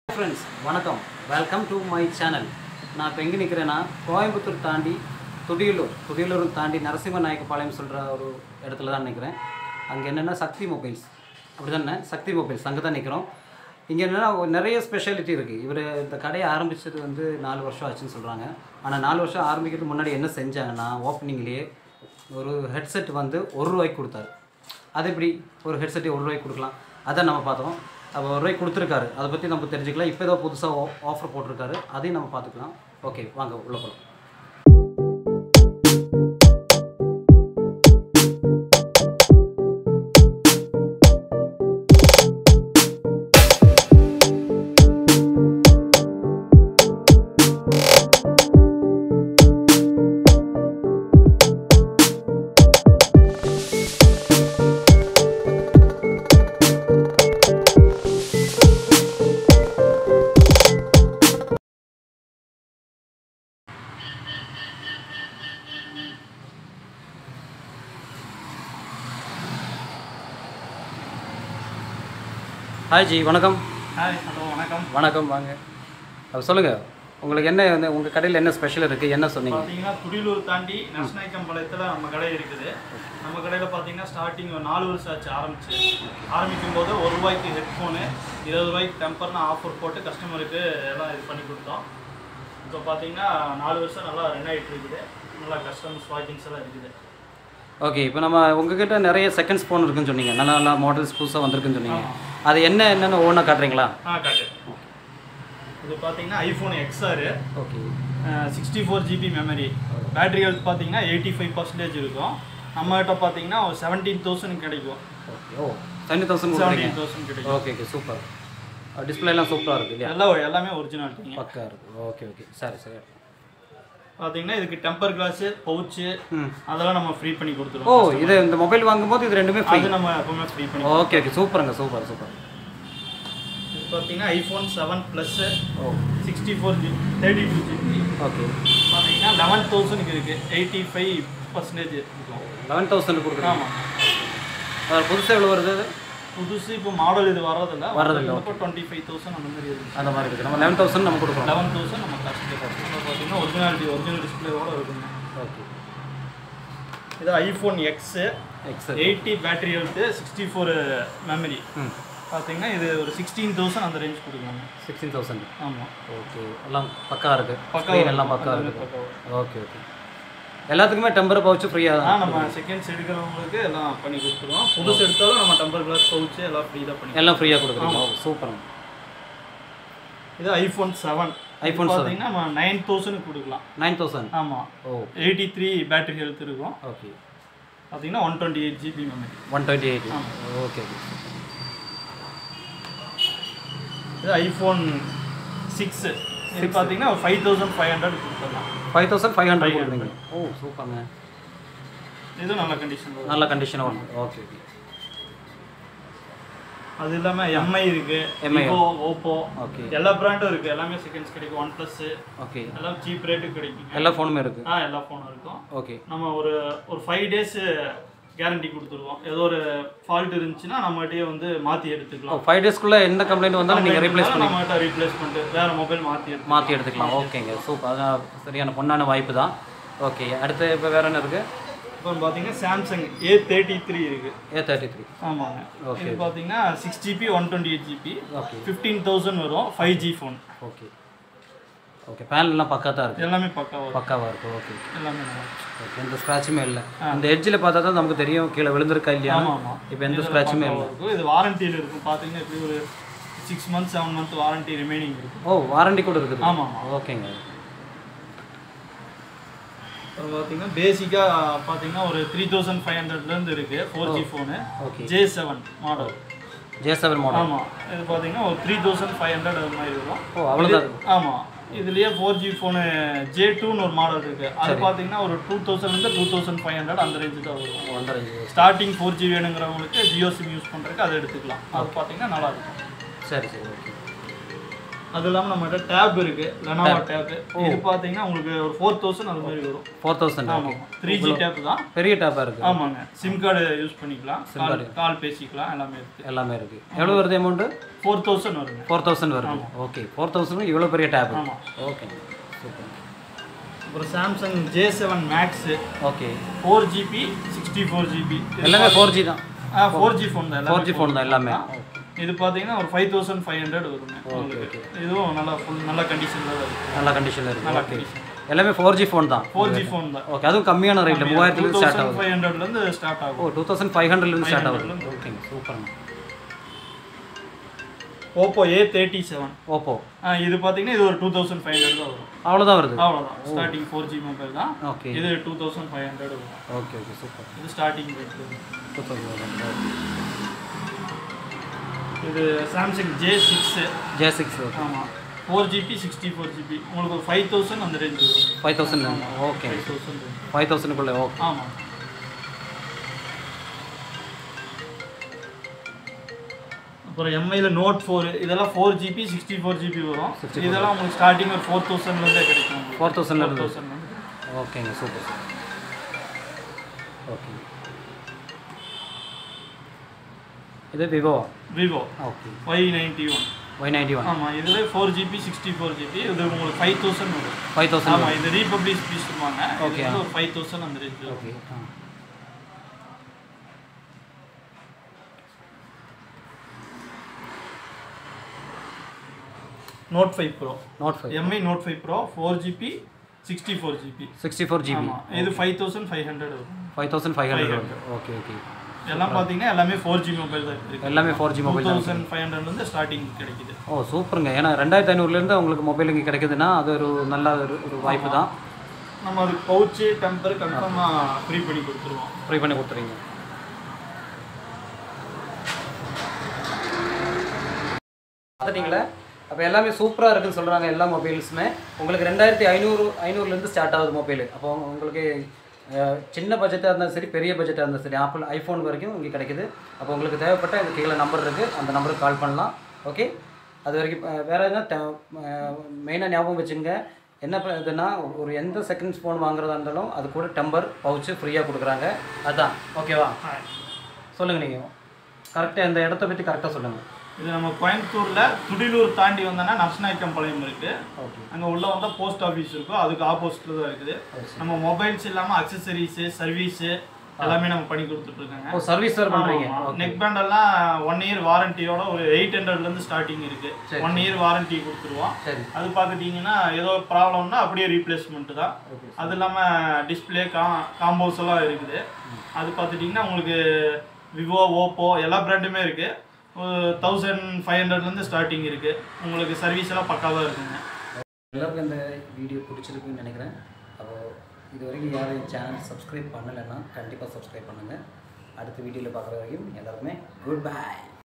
Friends, வணக்கம். Welcome to my channel. நான் இப்போ எங்கே நிற்கிறேன்னா கோயம்புத்தூர் தாண்டி துடியலூர் தாண்டி நரசிம்மநாயக்கபாளையம் சொல்கிற ஒரு இடத்துல தான் நிற்கிறேன். அங்கே என்னென்னா சக்தி மொபைல்ஸ் அப்படி தானே சக்தி மொபைல்ஸ் அங்கே தான் நிற்கிறோம். இங்கே என்னென்னா நிறைய ஸ்பெஷாலிட்டி இருக்குது. இவர் இந்த கடையை ஆரம்பித்தது வந்து 4 வருஷம் ஆச்சுன்னு சொல்கிறாங்க. ஆனால் 4 வருஷம் ஆரம்பிக்கிறதுக்கு முன்னாடி என்ன செஞ்சாங்கன்னா ஓப்பனிங்லேயே ஒரு ஹெட்செட் வந்து ₹1 கொடுத்தாரு. அது எப்படி ஒரு ஹெட்செட்டு ₹1 கொடுக்கலாம், அதை நம்ம பார்த்தோம். அப்போ ₹1 கொடுத்துருக்காரு, அதை பற்றி நம்ம தெரிஞ்சுக்கலாம். இப்போ ஏதோ புதுசாக ஆஃபர் போட்டிருக்காரு, அதையும் நம்ம பார்த்துக்கலாம். ஓகே, வாங்க உள்ளே போகலாம். ஹாய் ஜி, வணக்கம். ஹாய், ஹலோ, வணக்கம். வணக்கம், வாங்க. அப்போ சொல்லுங்கள், உங்களுக்கு என்ன வந்து உங்கள் கடையில் என்ன ஸ்பெஷல் இருக்குது, என்ன சொன்னீங்க? பார்த்தீங்கன்னா துடியலூர் தாண்டி நரசிம்மநாயக்கபாளையத்தில் நம்ம கடை இருக்குது. நம்ம கடையில் பார்த்தீங்கன்னா ஸ்டார்டிங் 4 வருஷம் ஆச்சு ஆரம்பிக்கும் போது ₹1 ஹெட்ஃபோனு, ₹20 டெம்பர்னு ஆஃபர் போட்டு கஸ்டமருக்கு எல்லாம் இது பண்ணி கொடுத்தோம். இப்போ பார்த்தீங்கன்னா 4 வருஷம் நல்லா ரன் ஆகிட்டு இருக்குது. நல்லா கஸ்டமர்ஸ் வாக்கிங்ஸ் எல்லாம் இருக்குது. ஓகே, இப்போ நம்ம உங்ககிட்ட நிறைய செகண்ட்ஸ் ஃபோன் இருக்குன்னு சொன்னீங்க, நல்ல நல்ல மாடல்ஸ் புதுசாக வந்திருக்குன்னு சொன்னீங்க. அது என்னென்னு ஓனாக காட்டுறீங்களா? காட்டு. இது பார்த்தீங்கன்னா iPhone XR. Okay. 64 GB memory. Battery health பார்த்தீங்கன்னா 85% இருக்கும். நம்மகிட்ட பார்த்தீங்கன்னா ஒரு 17,000 கிடைக்கும். ஓகே. ஓ, 17,000 கிடைக்கும். Okay okay, super. டிஸ்பிளேலாம் சூப்பராக இருக்குது இல்லையா? எல்லாமே ஒரிஜினாலிட்டிங்க. பக்கா இருக்குது. ஓகே ஓகே, சரி சரி. பார்த்தீங்கன்னா இதுக்கு டெம்பர் கிளாஸு, பவுச்சு அதெல்லாம் நம்ம ஃப்ரீ பண்ணி கொடுத்துருவோம். ஓ, இது இந்த மொபைல் வாங்கும்போது இது ரெண்டுமே ஃப்ரீ? அது நம்ம எப்பவுமே ஃப்ரீ பண்ணி. ஓகே ஓகே, சூப்பருங்க, சூப்பர் சூப்பர். இது பார்த்தீங்கன்னா iPhone 7 plus 64 GB 32 GB. Okay. பார்த்தீங்கன்னா 11,000 இருக்குது. 85% இருக்கும். 11,000 கொடுக்குறோம். ஆமாம். அது புதுசாக எவ்வளோ வருது? அது புதுசு இப்போ மாடல் இது வரதில்லை. இப்போ 25,000 அந்த மாதிரி இருக்குது. அந்த மாதிரி இருக்குது. நம்ம 11,000 நம்ம கொடுக்குறோம். 11,000 நம்ம காஸ்ட்லி கஸ்டமர் பார்த்தீங்கன்னா ஒரிஜினல் டிஸ்பிளேவோட இருக்குங்க. ஓகே. இது iPhone X 80 battery health, 64 memory. பார்த்தீங்கன்னா இது ஒரு 16,000 அந்த ரேஞ்ச் கொடுக்குறாங்க. 16,000. ஆமாம். ஓகே, எல்லாம் பக்கா இருக்குது. பக்கா எல்லாம் பக்கா இருக்குது. Okay okay. எல்லாத்துக்குமே டெம்பர் பவுச்சு ஃப்ரீயாக தான் நம்ம செகண்ட்ஸ் எடுக்கிறவங்களுக்கு எல்லாம் பண்ணி கொடுத்துருவோம். புதுசு எடுத்தாலும் நம்ம டெம்பர் கிளாஸ் பவுச்சு எல்லாம் ஃப்ரீ தான் பண்ணி எல்லாம் ஃப்ரீயாக கொடுக்குறோம். சூப்பர். இது ஐஃபோன் 7. ஐஃபோன் பார்த்தீங்கன்னா நம்ம 9,000 கொடுக்கலாம். 9,000. ஆமாம். ஓ, 83 பேட்டரி ஹெல்த் இருக்கும். ஓகே. பார்த்தீங்கன்னா 128 GB மெமரி. 128. Okay okay. இது ஐஃபோன் 6. இது பார்த்தீங்கன்னா 5,500 கொடுத்துடலாம். 5,500 கொடுக்குறீங்க. ஓ, சூப்பர்ங்க. இது நல்ல கண்டிஷன். நல்ல கண்டிஷனாக வருது. Okay okay. அது இல்லாமல் MI இருக்குது, விவோ, ஓப்போ, ஓகே, எல்லா பிராண்டும் இருக்குது. எல்லாமே செகண்ட்ஸ் கிடைக்கும். OnePlus ஓகே, எல்லாம் சீப் ரேட்டுக்கு கிடைக்கும். எல்லா ஃபோனுமே இருக்குது. எல்லா ஃபோனும் இருக்கும். ஓகே. நம்ம ஒரு 5 days கேரண்டி கொடுத்துருவோம். ஏதோ ஒரு ஃபால்ட் இருந்துச்சுன்னா நம்மகிட்டயே வந்து மாற்றி எடுத்துக்கலாம். 5 daysக்குள்ளே எந்த கம்ப்ளைண்ட் வந்தாலும் நீங்கள் ரீப்ளேஸ் பண்ணி நம்மகிட்ட ரீப்ளேஸ் பண்ணிட்டு வேறு மொபைல் மாற்றி எடுத்துக்கலாம். ஓகேங்க, சூப்பர். அதான் சரியான பொண்ணான வாய்ப்பு தான். ஓகே, அடுத்து இப்போ வேறு என்ன இருக்குது? இப்போ பார்த்தீங்கன்னா சாம்சங் A33 இருக்குது. A33. ஆமாங்க. ஓகே. இது பார்த்தீங்கன்னா 6 GB 128 GB. ஓகே. 15,000 வரும். 5G phone. Okay okay. பேனல்லாம் பக்கா தான் இருக்குது. எல்லாமே பக்காவாக இருக்குது. ஓகே. எல்லாமே நல்லா ஓகே. எந்த ஸ்க்ராட்சுமே இல்லை. இந்த எட்ஜில் பார்த்தா தான் நமக்கு தெரியும் கீழே விழுந்திருக்கா இல்லையா. ஆமாம். இப்போ எந்த ஸ்க்ராட்சுமே இல்லை. இது வாரண்டியில் இருக்கும். பார்த்தீங்கன்னா இப்படி ஒரு 6 months 7 month வாரண்டி ரிமைனிங் இருக்குது. ஓ, வாரண்டி கூட இருக்குது. ஆமாம். ஓகேங்க. அப்புறம் பார்த்தீங்கன்னா பேசிக்காக பார்த்தீங்கன்னா ஒரு 3,500லேருந்து இருக்குது 4G phone. Okay. J7 model. J7 model. ஆமாம். இது பார்த்தீங்கன்னா ஒரு 3,500 அது மாதிரி இருக்கும். ஓ, அவ்வளோதான். ஆமாம். இதுலேயே 4G ஃபோனு J2ன்னு ஒரு மாடல் இருக்குது. அது பார்த்தீங்கன்னா ஒரு 2,000லேருந்து 2,500 அந்த ரேஞ்சு தான் வரும். அந்த ரேஞ்சு. ஸ்டார்டிங் 4G வேணுங்கிறவங்களுக்கு ஜியோ சிம் யூஸ் பண்ணுறதுக்கு அதை எடுத்துக்கலாம். அது பார்த்தீங்கன்னா நல்லாயிருக்கும். சரி சரி. ஓகே. அது இல்லாம நம்மகிட்ட டேப் இருக்கு, லெனோவோ டேப். இது பாத்தீங்கன்னா உங்களுக்கு ஒரு 4000 அது மாதிரி வரும். 4000. ஆமா 3G டேப் தான். பெரிய டேப்பா இருக்கு. ஆமாங்க. சிம் கார்டு யூஸ் பண்ணிக்கலாம், கால் பேசிக்கலாம், எல்லாமே இருக்கு. எல்லாமே இருக்கு. எவ்வளவு வருது அமௌண்ட்? 4000 வருங்க. 4000 வருது. ஓகே 4000 இவ்வளவு பெரிய டேப். ஆமா. Okay super. அப்புறம் Samsung J7 Max. Okay 4GB 64GB. எல்லாமே 4G தான். 4G ஃபோன் தான். 4G ஃபோன் தான் எல்லாமே. இது பாத்தீங்கன்னா ஒரு 5500 வருங்க. ஓகே. இதுவும் நல்ல கண்டிஷன்ல தான் இருக்கு. நல்ல கண்டிஷன்ல இருக்கு. நல்ல ஓகே. கண்டிஷன். எல்லாமே 4G ஃபோன் தான். 4G ஃபோன் தான். ஓகே. அதுவும் கம்மியான ரேட்ல 3000 ல இருந்து ஸ்டார்ட் ஆகுது. 2500 ல இருந்து ஸ்டார்ட் ஆகும். 2500 ல இருந்து ஸ்டார்ட் ஆகுது. Okay super. Oppo A37. Oppo. இது பாத்தீங்கன்னா இது ஒரு 2500 தான் வரும். அவ்வளவுதான் வருது. அவ்வளவுதான். ஸ்டார்டிங் 4G மொபைல் தான். ஓகே. இது 2500 வரும். Okay super. இது ஸ்டார்டிங் ரேட். 2000. இது சாம்சங் J6. ஆமா 4GB 64GB. உங்களுக்கு 5000 அந்த ரேஞ்ச் வரும். 5000. ஓகே 5000 குள்ள. ஓகே. ஆமா. அப்புறம் MI ல Note 4 இதெல்லாம் 4GB 64GB வரும். இதெல்லாம் உங்களுக்கு ஸ்டார்டிங் ஒரு 4000 ல இருந்தே கிடைக்கும். 4000 ல இருந்து. ஓகேங்க சூப்பர். ஓகே. இது Vivo. ஓகே. Y91. ஆமா இதுல 4GB 64GB. இது உங்களுக்கு 5000 வரும். 5000. ஆமா இது ரீபப்ளிஷ் பீஸ் சொல்வாங்க. ஓகே. இது ஒரு 5000 அந்த range. Okay. Note 5 Pro. MI Note 5 Pro 4GB 64GB. ஆமா இது 5500 வரும். 5500. ஓகே. எல்லாம் பாத்தீங்கன்னா எல்லாமே 4G மொபைல் தான் இருக்கு. எல்லாமே 4G மொபைல் தான். 2500 ல இருந்து ஸ்டார்டிங் கிடைக்குது. ஓ சூப்பருங்க. ஏன்னா 2500 ல இருந்து உங்களுக்கு மொபைல் இங்க கிடைக்குதுன்னா அது ஒரு நல்ல ஒரு வாய்ப்பு தான். நம்ம அது பவுச் டெம்பர் கன்ஃபார்மா ஃப்ரீ பண்ணி கொடுத்துருவீங்க. பார்த்துட்டீங்களா? அப்போ எல்லாமே சூப்பராக இருக்குன்னு சொல்கிறாங்க எல்லா மொபைல்ஸுமே. உங்களுக்கு 2500 ல இருந்து ஸ்டார்ட் ஆகுது மொபைல். அப்போ உங்களுக்கு சின்ன பட்ஜெட்டாக இருந்தாலும் சரி, பெரிய பட்ஜெட்டாக இருந்தாலும் சரி, ஆப்பிள் ஐஃபோன் வரைக்கும் இங்கே கிடைக்குது. அப்போ உங்களுக்கு தேவைப்பட்ட இந்த கீழே நம்பர் இருக்குது, அந்த நம்பருக்கு கால் பண்ணலாம். ஓகே. அது வரைக்கும் வேறு என்ன மெயினாக ஞாபகம் வச்சுங்க. என்ன இதுன்னா ஒரு எந்த செகண்ட்ஸ் ஃபோன் வாங்குறதா இருந்தாலும் அது கூட டெம்பர் பவுச்சு ஃப்ரீயாக கொடுக்குறாங்க. அதுதான் ஓகேவா? சொல்லுங்கள். நீங்கள் கரெக்டாக இந்த இடத்த பற்றி கரெக்டாக சொல்லுங்கள். இது நம்ம கோயம்புத்தூர்ல துடிலூர் தாண்டி வந்தோம்னா நர்சநாயக்கம்பாளையம் இருக்கு. அங்கே உள்ள வந்தால் போஸ்ட் ஆஃபீஸ் இருக்கும், அதுக்கு ஆப்போசிட்டில் தான் இருக்குது. நம்ம மொபைல்ஸ் இல்லாமல் அக்சசரிஸு சர்வீஸு எல்லாமே நம்ம பண்ணி கொடுத்துட்ருக்காங்க. சர்வீஸ் பண்ணுறீங்க. நெக் பேண்ட் எல்லாம் 1 இயர் வாரண்டியோட ஒரு 800 ல இருந்து ஸ்டார்டிங் இருக்கு. 1 இயர் வாரண்டி கொடுத்துருவோம். அது பார்த்துட்டீங்கன்னா ஏதோ ஒரு ப்ராப்ளம்னா அப்படியே ரீப்ளேஸ்மெண்ட் தான். அது இல்லாமல் டிஸ்பிளே காம்போஸ் எல்லாம் இருக்குது. அது பார்த்துட்டிங்கன்னா உங்களுக்கு விவோ, ஓப்போ எல்லா பிராண்டுமே இருக்குது. 1500 ல இருந்து ஸ்டார்டிங் இருக்குது. உங்களுக்கு சர்வீஸ் எல்லாம் பக்காவாக இருக்குங்க. எல்லாருக்கும் இந்த வீடியோ பிடிச்சிருக்குன்னு நினைக்கிறேன். அப்போது இது வரைக்கும் யாரும் என் சேனல் சப்ஸ்கிரைப் பண்ணலைன்னா கண்டிப்பாக சப்ஸ்கிரைப் பண்ணுங்கள். அடுத்த வீடியோவில் பார்க்குற வரைக்கும் எல்லாருக்குமே குட் பை.